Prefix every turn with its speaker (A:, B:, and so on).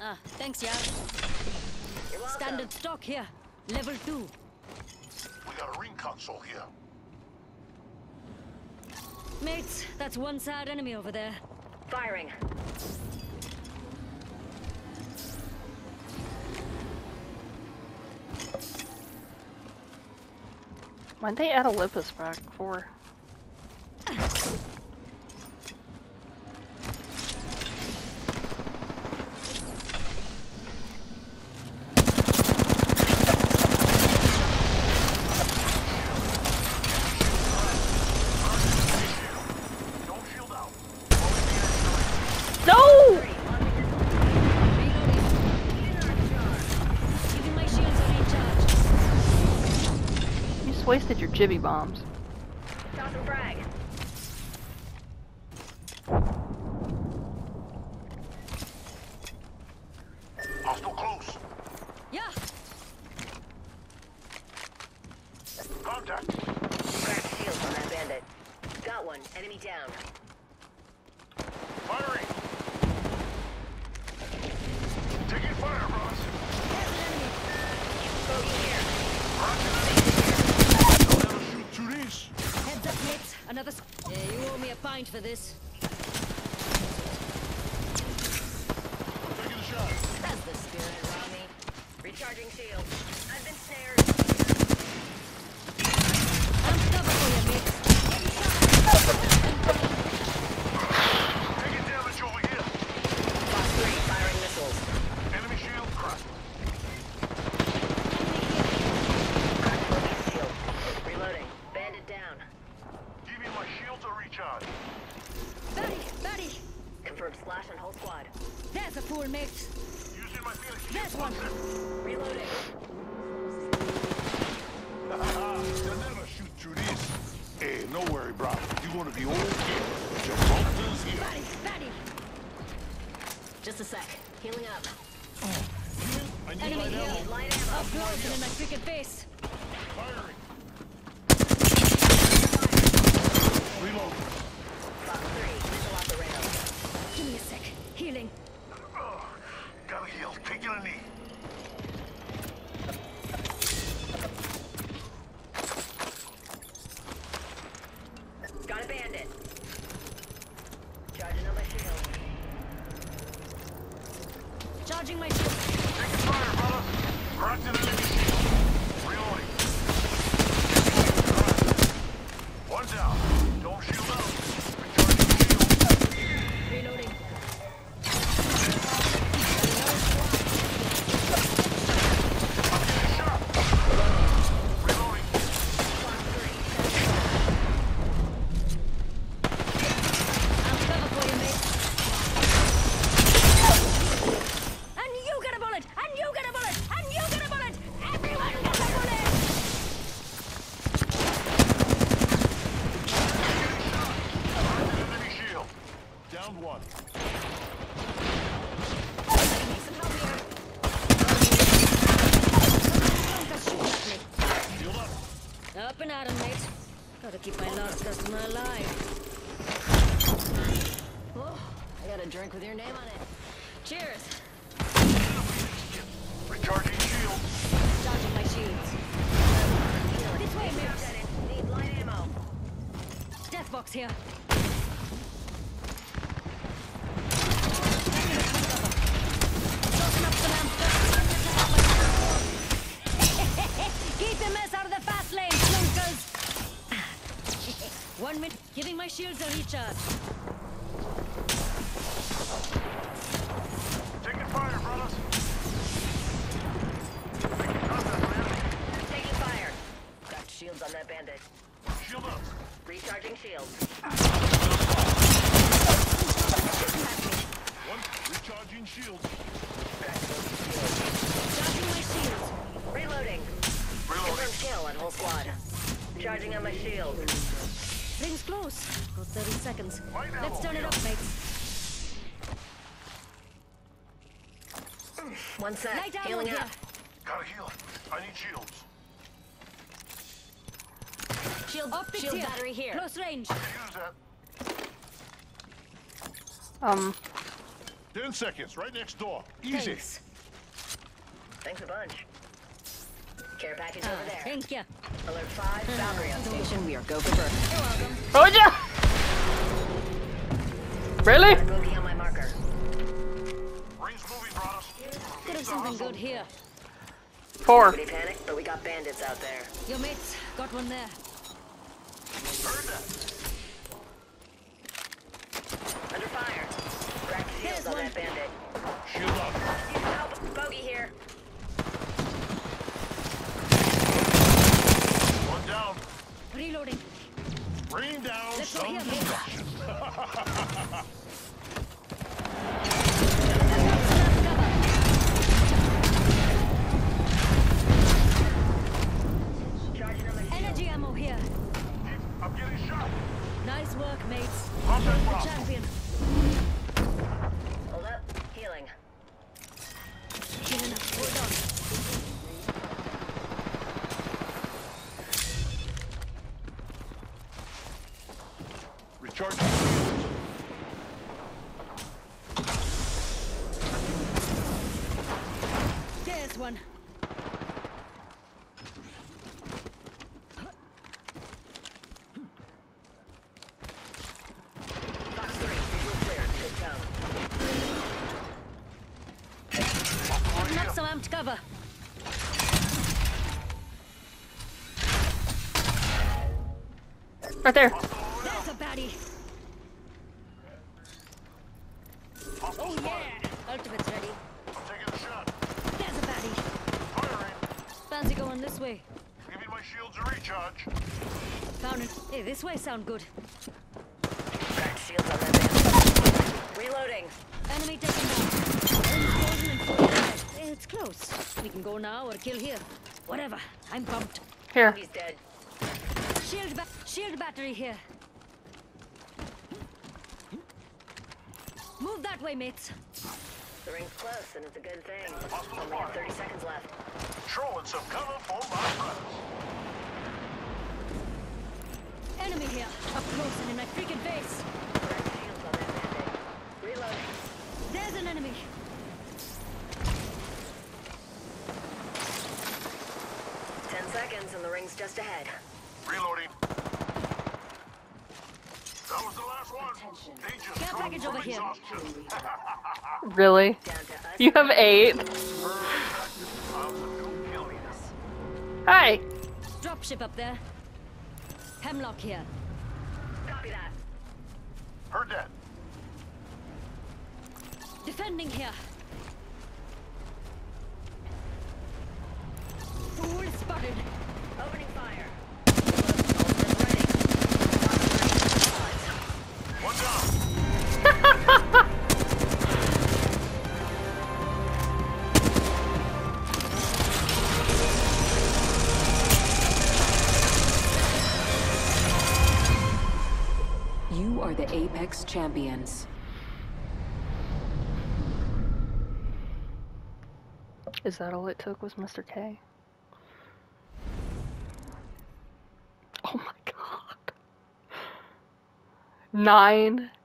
A: Ah, thanks, yeah.
B: You're welcome.
A: Standard stock here. Level 2.
C: We got a ring console here.
A: Mates, that's one sad enemy over there.
B: Firing.
D: Why'd they add Olympus back for? Wasted your jibby bombs.
B: Toss and frag.
C: Hostile close.
A: Yeah.
C: Contact.
B: Cracked shields on that bandit. Got one. Enemy down.
C: Firing. Taking fire, Ross.
B: Bogey here.
A: Heads up, mates. Another. Yeah, you owe me a pint for this.
C: Taking a shot.
B: That's the spirit around me. Recharging shield. I've been snared.
A: I'm covered for you, mates.
C: Taking damage over here.
B: Boss 3 firing missiles.
C: Enemy shield cracked.
B: Cracked bogey's shield. Reloading. Bandit down.
C: Give me my shields to recharge.
A: Batty!
B: Confirmed splash on whole squad.
A: There's a fool, mates.
C: Using my Phoenix shield.
A: There's one.
B: Reloading.
C: They'll never shoot through this. Hey, no worry, bro. You're gonna be okay. Gibraltar's here.
A: Batty!
B: Just a sec. Healing up.
C: I need
A: Enemy
C: light
A: here.
C: ammo.
B: Light ammo.
A: Up close and in my freaking face.
C: Firing. Reload.
B: Boss 3 missile off the rail.
A: Give me a sec. Healing.
C: Gotta heal. Taking a knee.
B: Got a bandit. Charging on my shield.
A: Charging my shield.
C: Taking fire, brother. Cracked an enemy shield. Reloading. One down. Don't shield out. Recharging shield.
A: Reloading.
C: Shot. Reloading.
A: I'm covered for you, mate. And you get a bullet! And you get a bullet! And you get a bullet! Everyone gets a bullet!
C: Enemy shield. Down one.
A: Need some help here. Don't shoot at me.
C: Shield up.
A: Up and at 'em, mate. Gotta keep my last customer alive.
B: Oh, I got a drink with your name on it.
A: Cheers.
C: Recharging shield.
A: Charging my shields. This way,
B: Lieutenant,
A: mates.
B: need light ammo.
A: Death box here. Tossing up some ammo. Keep the mess out of the fast lane, slunkers. 1 minute. Giving my shields a recharge.
C: Taking fire, brothers. Making contact, man.
B: Taking fire. Cracked shields on that bandit.
C: Shield up.
B: Recharging shields.
C: One. Recharging shields.
B: Cracked bogey's shield.
A: Charging my shields.
B: Reloading.
C: Reloading.
B: Confirmed kill on whole squad. Charging on my shield.
A: Rings close. Got 30 seconds.
C: Light ammo
A: Let's turn it
C: here.
A: up, mates.
B: 1 sec.
A: Light ammo
B: Healing
A: here.
B: up.
C: Gotta heal. I need shields.
A: Optics
B: Shield
A: here.
B: battery here.
A: Close range.
C: Use that. 10 seconds, right next door. Easy.
A: Thanks.
B: Thanks a bunch. Care package over there.
A: Thank you.
B: Alert 5, Valkyrie on station. We are go for burst.
A: You're welcome.
D: Oh yeah! Really?
B: Bogey on my marker.
C: Rings moving, brothers.
A: Could have something good here.
D: 4.
B: Nobody panic, but we got bandits out there.
A: Your mates got one there.
C: Heard that.
B: Under fire. Crack shields
A: There's
B: on
A: one.
B: that bandit.
C: Shield up.
B: Help! Bogey here.
C: One down.
A: Reloading.
C: Rain down
A: Let's go
C: some
A: here,
C: destruction.
B: Charging on my shield.
A: Energy ammo here.
C: I'm getting shot.
A: Nice work, mates.
C: How's that
A: The
C: problem?
A: champion.
B: Hold up. Healing.
A: Healing up. Hold on.
C: Recharging shields.
A: There's one.
B: Fox 3, visual clear. Good tone.
A: Putting up some amped cover.
D: Right there.
A: There's a baddie. Oh yeah. Ultimate's ready.
C: I'm taking a shot.
A: There's a baddie.
C: Firing.
A: Fancy going this way.
C: Giving my shields a recharge.
A: Found it. Hey, this way sound good.
B: Crack shields on that bandit. Reloading.
A: Enemy taken down. Enemy frozen and 45. Hey, it's close. We can go now or kill here. Whatever. I'm pumped.
D: Here.
B: He's dead.
A: Shield battery here. Move that way, mates.
B: The ring's close, and it's a good thing. Only have 30 seconds left.
C: Throwing some cover for my friends.
A: Enemy here. Up close and in my freaking face.
B: Crack shields on that bandit. Reloading.
A: There's an enemy.
B: Ten seconds, and the ring's just ahead.
C: Reloading. That was the last one. Dangerous.
A: Care package over here.
C: Exhaustion.
D: Really?
B: Down to us.
D: You have 8. Hi.
A: Dropship up there. Hemlock here.
B: Copy that.
C: Heard that.
A: Defending here. Fool spotted.
B: Opening fire. Ultimate ready.
C: One down.
E: You are the Apex Champions.
D: Is that all it took was Mr. K? Oh my god. 9